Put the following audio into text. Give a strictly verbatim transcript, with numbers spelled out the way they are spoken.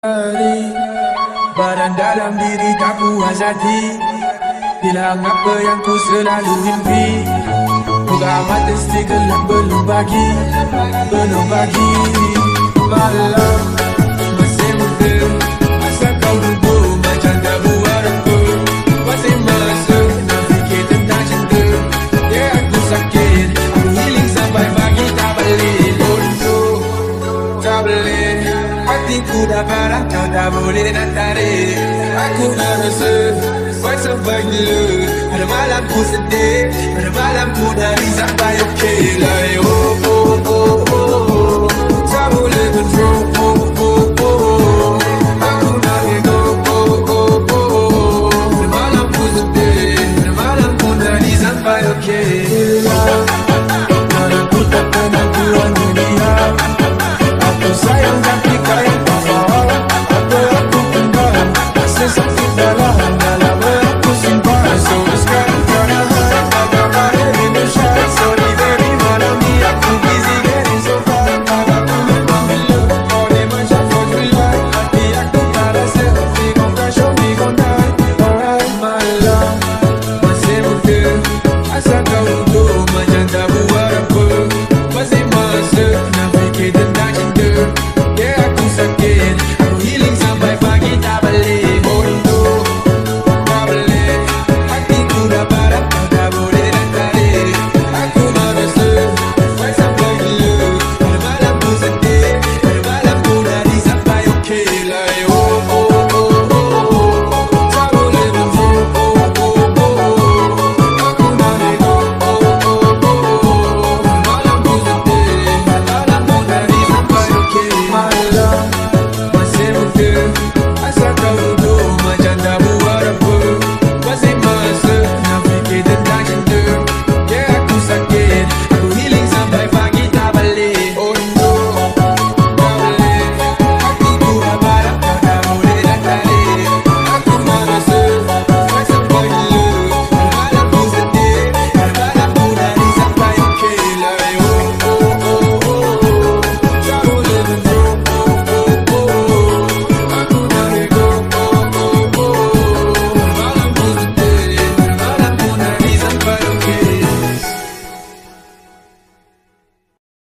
Barang dalam diri tak puas hati, hilang apa yang ku selalu impi. Buka mata segelap belum pagi, belum pagi. Malam masih muda, asal kau lupa macam tak buat apa. Masih masa nak fikir tentang cinta. Ya aku sakit, aku healing sampai pagi tak balik. Untuk tak boleh, hatiku dah parah, kau tak boleh nak tarik. Aku dah rasa buat sampai gila. Ada malam ku sedih, ada malam ku nangis sampai okey lah. Oh, oh.